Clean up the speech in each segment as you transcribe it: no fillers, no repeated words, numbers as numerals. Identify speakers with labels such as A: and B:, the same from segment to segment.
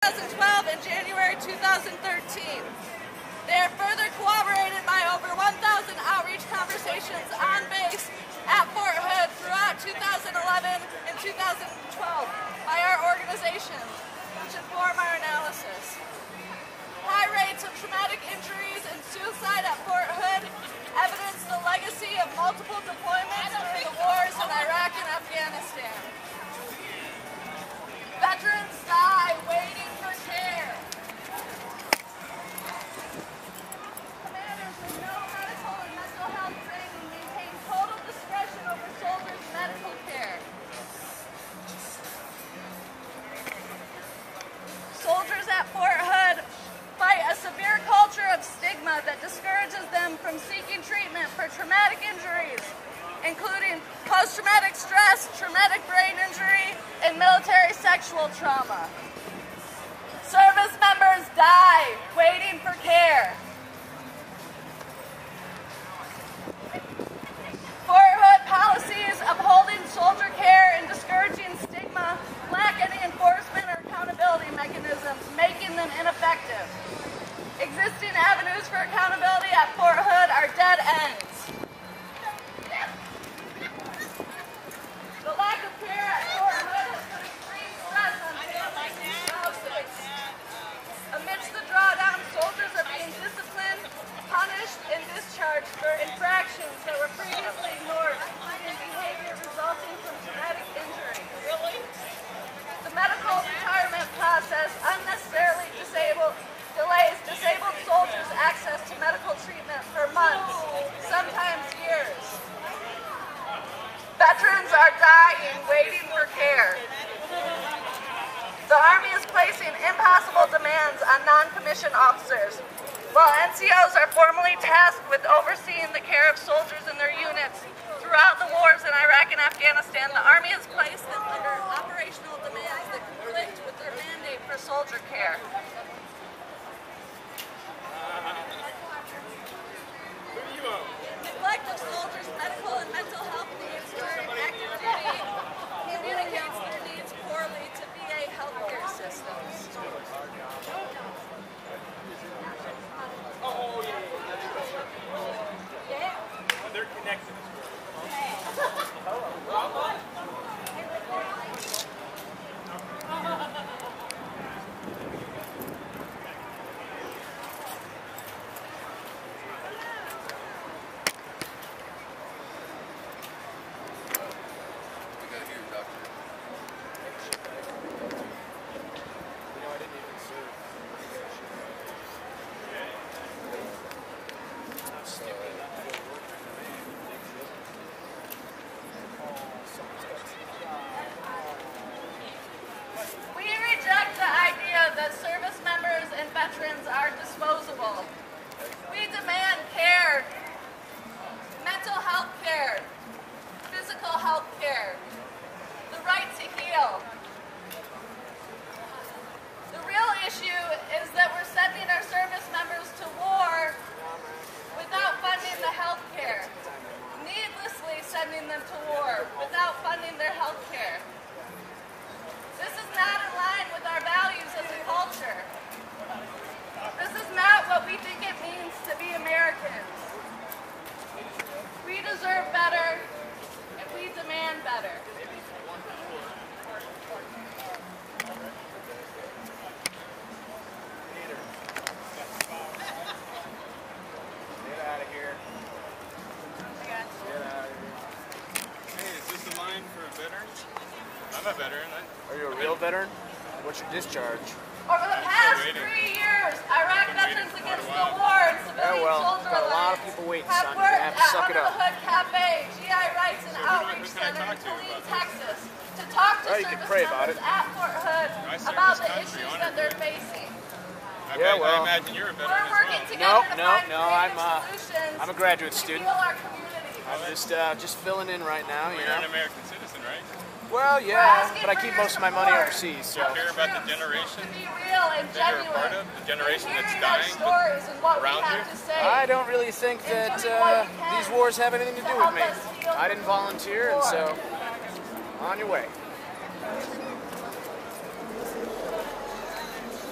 A: 2012 and January 2013. They are further corroborated by over 1,000 outreach conversations on base at Fort Hood throughout 2011 and 2012 by our organizations, which inform our analysis. High rates of traumatic injuries and suicide at Fort Hood evidence the legacy of multiple deployments during the wars in Iraq and Afghanistan. Veterans die waiting for care. Commanders with no medical and mental health training maintain total discretion over soldiers' medical care. Soldiers at Fort Hood fight a severe culture of stigma that discourages them from seeking treatment for traumatic injuries, including post-traumatic stress, traumatic brain injury, and military sexual trauma. Service members die waiting for care. Fort Hood policies upholding soldier care and discouraging stigma lack any enforcement or accountability mechanisms, making them ineffective. Existing avenues for accountability at Fort Hood are dead ends. The lack of care at Fort Hood has put extreme stress on families and spouses. Amidst the drawdown, soldiers are being disciplined, punished, and discharged for infractions that were previously ignored, including behavior resulting from traumatic injury. The medical retirement process unnecessarily delays disabled soldiers' access to medical treatment for months, sometimes years. Veterans are dying waiting for care. The Army is placing impossible demands on non-commissioned officers. While NCOs are formally tasked with overseeing the care of soldiers and their units throughout the wars in Iraq and Afghanistan, the Army has placed them under operational demands that conflict with their mandate for soldier care. Neglect of soldiers' medical and mental health needs during active duty communicates their needs poorly to VA healthcare systems.
B: They're connected.
A: We reject the idea that service members and veterans are disposable. We demand care, mental health care, physical health care, the right to heal. The real issue is that we're sending our service members to war without funding the health care, needlessly sending them to war without funding their health care. This is not in line with our values as a culture. This is not what we think it means to be Americans. We deserve better, and we demand better.
B: Get out of here. Get out of here. Hey, is this the line for veterans? I'm a veteran.
C: Are you a real veteran? What's your discharge?
A: Over the past 3 years, Iraq Veterans Against the War and Civilian Soldier
C: got a lot of
A: Alliance
C: people waiting,
A: have
C: son.
A: worked
C: You have to
A: at
C: suck it
A: Under
C: up.
A: the Hood Cafe, GI Rights and Outreach
B: who can I
A: Center in
B: talk to
A: Killeen,
B: about
A: Texas, to talk to
C: Well, you can
A: service
C: pray about
A: members
C: it.
A: at Fort Hood
B: I serve
A: about
B: this
A: the
B: country
A: issues that
B: honorably.
A: they're facing.
B: I imagine you're a veteran
A: We're
B: as
A: working
B: well.
A: together to
C: No,
A: find
C: I'm
A: creative solutions
C: I'm a graduate
A: to
C: student.
A: heal our community.
C: I'm just filling in right now, you
B: You're an
C: know.
B: American citizen, right?
C: Well,
A: We're
C: yeah,
A: asking
C: but I
A: for
C: keep
A: your
C: most of my money
A: support.
C: overseas, so.
B: Care about the generation
A: To be real and
B: that you're a
A: genuine.
B: part of, the generation
A: in
B: that's
A: hearing our
B: dying
A: stories and what we
B: around
A: have
B: you?
A: to say.
C: I don't really think that these wars have anything to do with me. I didn't volunteer, and so on your way.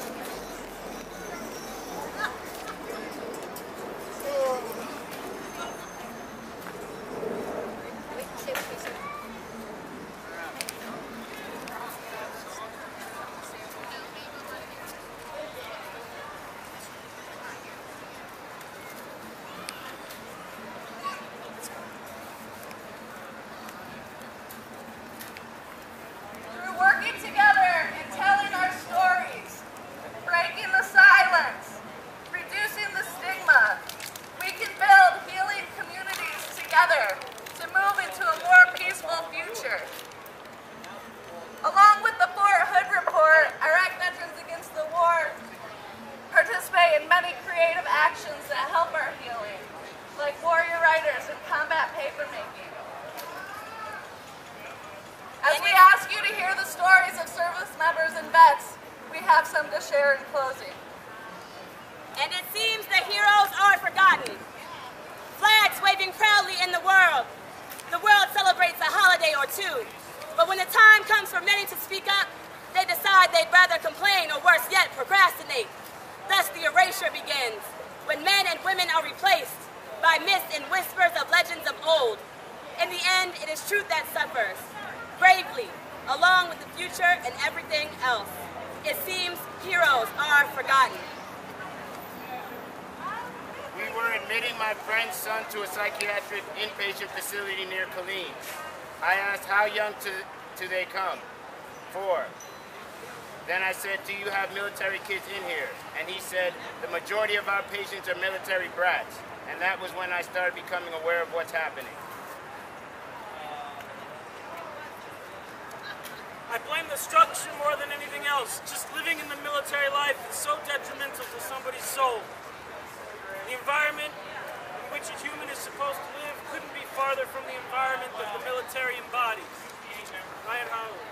A: many creative actions that help our healing, like warrior writers and combat papermaking. As we ask you to hear the stories of service members and vets, we have some to share in closing.
D: And it seems the heroes are forgotten. Flags waving proudly in the world celebrates a holiday or two. But when the time comes for many to speak up, they decide they'd rather complain or worse yet, procrastinate. Thus the erasure begins, when men and women are replaced by myths and whispers of legends of old. In the end, it is truth that suffers, bravely, along with the future and everything else. It seems heroes are forgotten.
E: We were admitting my friend's son to a psychiatric inpatient facility near Killeen. I asked, how young do they come? 4. Then I said, do you have military kids in here? And he said, the majority of our patients are military brats. And that was when I started becoming aware of what's happening.
F: I blame the structure more than anything else. Just living in the military life is so detrimental to somebody's soul. The environment in which a human is supposed to live couldn't be farther from the environment that the military embodies. Ryan Howard.